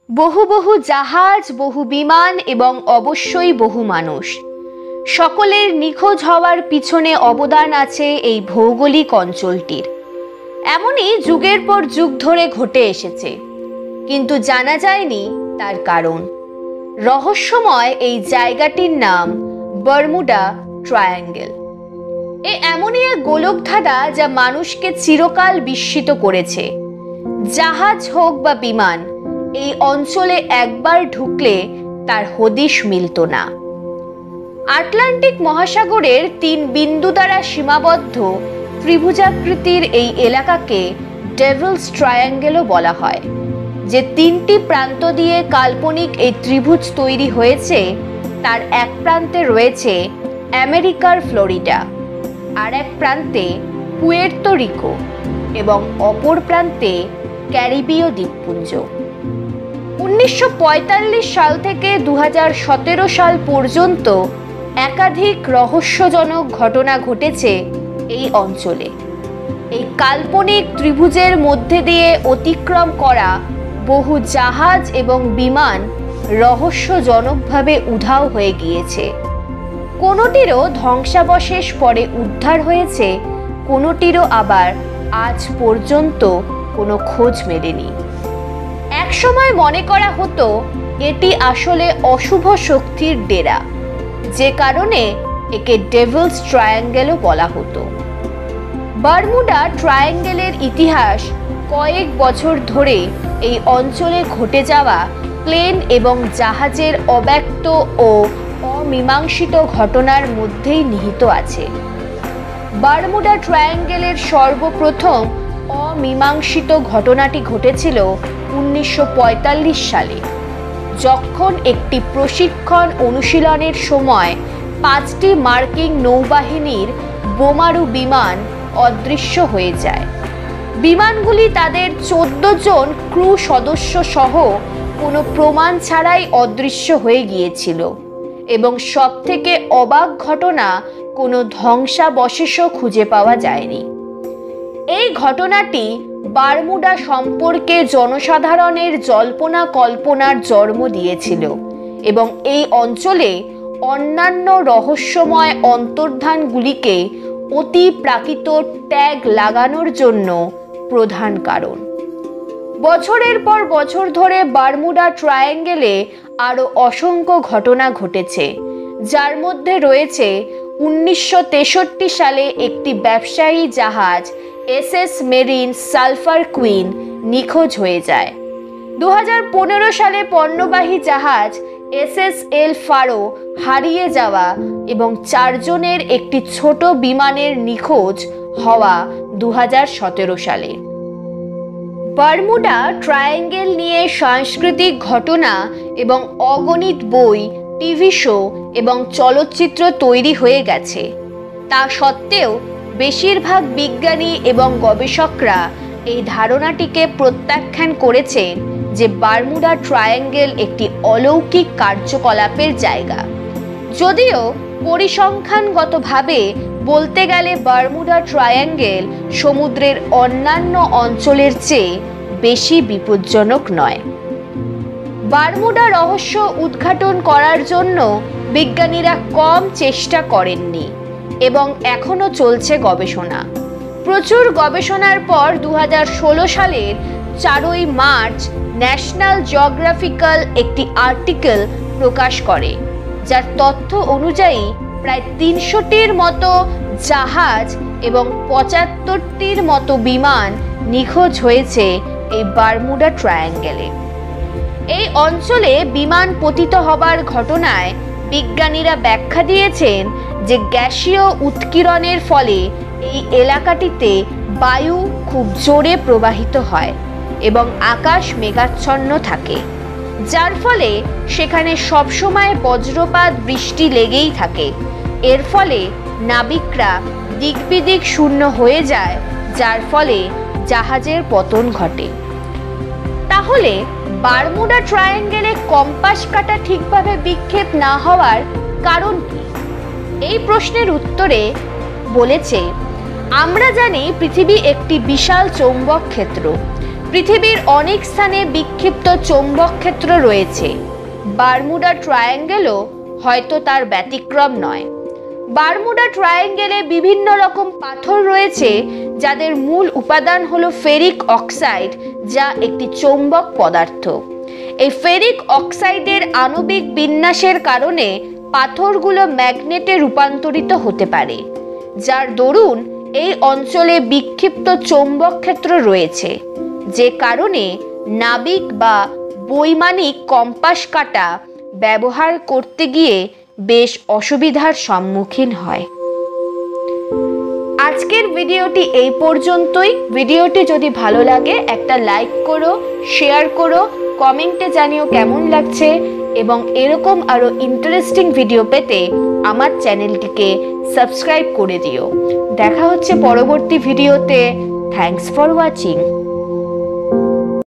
বহু বহু জাহাজ, বহু বিমান এবং অবশ্যই বহু মানুষ, সকলের নিখোঁজ হওয়ার পিছনে অবদান আছে এই ভৌগোলিক অঞ্চলটির। এমনই যুগের পর যুগ ধরে ঘটে এসেছে, কিন্তু জানা যায়নি তার কারণ। রহস্যময় এই জায়গাটির নাম বারমুডা ট্রায়াঙ্গেল। এমনই এক গোলকধাঁধা যা মানুষকে চিরকাল বিস্মিত করেছে। জাহাজ হোক বা বিমান, এই অঞ্চলে একবার ঢুকলে তার হদিশ মিলত না। আটলান্টিক মহাসাগরের 3 বিন্দু দ্বারা সীমাবদ্ধ ত্রিভুজাকৃতির এই এলাকাকে ডেভিলস ট্রায়াঙ্গেলও বলা হয়। যে 3টি প্রান্ত দিয়ে কাল্পনিক এই ত্রিভুজ তৈরি হয়েছে, তার এক প্রান্তে রয়েছে আমেরিকার ফ্লোরিডা, আর এক প্রান্তে পুয়ের্তো রিকো এবং অপর প্রান্তে ক্যারিবীয় দ্বীপপুঞ্জ। 1945 সাল থেকে 2017 সাল পর্যন্ত একাধিক রহস্যজনক ঘটনা ঘটেছে এই অঞ্চলে। এই কাল্পনিক ত্রিভুজের মধ্যে দিয়ে অতিক্রম করা বহু জাহাজ এবং বিমান রহস্যজনকভাবে উধাও হয়ে গিয়েছে। কোনোটিরও ধ্বংসাবশেষ পরে উদ্ধার হয়েছে, কোনোটিরও আবার আজ পর্যন্ত কোনো খোঁজ মেলেনি। একসময় মনে করা হতো এটি আসলে অশুভ শক্তির ডেরা, যে কারণে একে ডেভিলস ট্রায়াঙ্গেলও বলা হতো। বারমুডা ট্রায়াঙ্গেলের ইতিহাস কয়েক বছর ধরে এই অঞ্চলে ঘটে যাওয়া প্লেন এবং জাহাজের অব্যক্ত ও অমীমাংসিত ঘটনার মধ্যেই নিহিত আছে। বারমুডা ট্রায়াঙ্গেলের সর্বপ্রথম অমীমাংসিত ঘটনাটি ঘটেছিল 1945 সালে, যখন একটি প্রশিক্ষণ অনুশীলনের সময় 5টি মার্কিন নৌবাহিনীর বোমারু বিমান অদৃশ্য হয়ে যায়। বিমানগুলি তাদের 14 জন ক্রু সদস্য সহ কোনো প্রমাণ ছাড়াই অদৃশ্য হয়ে গিয়েছিল, এবং সবথেকে অবাক ঘটনা, কোনো ধ্বংসাবশেষও খুঁজে পাওয়া যায়নি। এই ঘটনাটি বারমুডা সম্পর্কে জনসাধারণের জল্পনা কল্পনার জন্ম দিয়েছিল এবং এই অঞ্চলে অন্যান্য রহস্যময় অন্তর্ধানগুলিকে অতি প্রাকৃত ট্যাগ লাগানোর জন্য প্রধান কারণ। বছরের পর বছর ধরে বারমুডা ট্রায়াঙ্গেলে আরও অসংখ্য ঘটনা ঘটেছে, যার মধ্যে রয়েছে 1963 সালে একটি ব্যবসায়ী জাহাজ SS মেরিন সালফার কুইন নিখোঁজ হয়ে যায়। 2015 সালে পণ্যবাহী জাহাজ SS এল ফারো হারিয়ে যাওয়া এবং 4 জনের একটি ছোট বিমানের নিখোঁজ হওয়া 2017 সালে। বারমুডা ট্রায়াঙ্গেল নিয়ে সাংস্কৃতিক ঘটনা এবং অগণিত বই, টিভি শো এবং চলচ্চিত্র তৈরি হয়ে গেছে। তা সত্ত্বেও বেশিরভাগ বিজ্ঞানী এবং গবেষকরা এই ধারণাটিকে প্রত্যাখ্যান করেছেন যে বারমুডা ট্রায়াঙ্গেল একটি অলৌকিক কার্যকলাপের জায়গা। যদিও পরিসংখ্যানগতভাবে বলতে গেলে বারমুডা ট্রায়াঙ্গেল সমুদ্রের অন্যান্য অঞ্চলের চেয়ে বেশি বিপজ্জনক নয়। বারমুডা রহস্য উদ্ঘাটন করার জন্য বিজ্ঞানীরা কম চেষ্টা করেননি এবং এখনও চলছে গবেষণা। প্রচুর গবেষণার পর 2016 সালের 4 মার্চ ন্যাশনাল জিওগ্রাফিক্যাল একটি আর্টিকেল প্রকাশ করে, যার তথ্য অনুযায়ী প্রায় 300টির মতো জাহাজ এবং 75টির মতো বিমান নিখোঁজ হয়েছে এই বারমুডা ট্রায়াঙ্গেলে। এই অঞ্চলে বিমান পতিত হবার ঘটনায় বিজ্ঞানীরা ব্যাখ্যা দিয়েছেন যে গ্যাসীয় উৎকিরণের ফলে এই এলাকাটিতে বায়ু খুব জোরে প্রবাহিত হয় এবং আকাশ মেঘাচ্ছন্ন থাকে, যার ফলে সেখানে সবসময় বজ্রপাত বৃষ্টি লেগেই থাকে। এর ফলে নাবিকরা দিকবিদিক শূন্য হয়ে যায়, যার ফলে জাহাজের পতন ঘটে। তাহলে বারমুডা ট্রায়াঙ্গেলে কম্পাস কাঁটা ঠিকভাবে বিক্ষেপ না হওয়ার কারণ কি? এই প্রশ্নের উত্তরে বলেছে, আমরা জানি পৃথিবী একটি বিশাল চৌম্বক ক্ষেত্র। পৃথিবীর অনেক স্থানে বিক্ষিপ্ত চৌম্বক ক্ষেত্র রয়েছে। বারমুডা ট্রায়াঙ্গেলও হয়তো তার ব্যতিক্রম নয়। বারমুডা ট্রায়াঙ্গেলে বিভিন্ন রকম পাথর রয়েছে, যাদের মূল উপাদান হলো ফেরিক অক্সাইড, যা একটি চৌম্বক পদার্থ। এই ফেরিক অক্সাইডের আণবিক বিন্যাসের কারণে পাথরগুলো ম্যাগনেটে রূপান্তরিত হতে পারে, যার দরুন এই অঞ্চলে বিক্ষিপ্ত চৌম্বক ক্ষেত্র রয়েছে, যে কারণে নাবিক বা বৈমানিক কম্পাস কাঁটা ব্যবহার করতে গিয়ে বেশ অসুবিধার সম্মুখীন হয়। আজকের ভিডিওটি এই পর্যন্তই। ভিডিওটি যদি ভালো লাগে একটা লাইক করো, শেয়ার করো, কমেন্টে জানিও কেমন লাগছে, এবং এরকম আরো ইন্টারেস্টিং ভিডিও পেতে আমার চ্যানেলটিকে সাবস্ক্রাইব করে দিও। দেখা হচ্ছে পরবর্তী ভিডিওতে। Thanks for watching.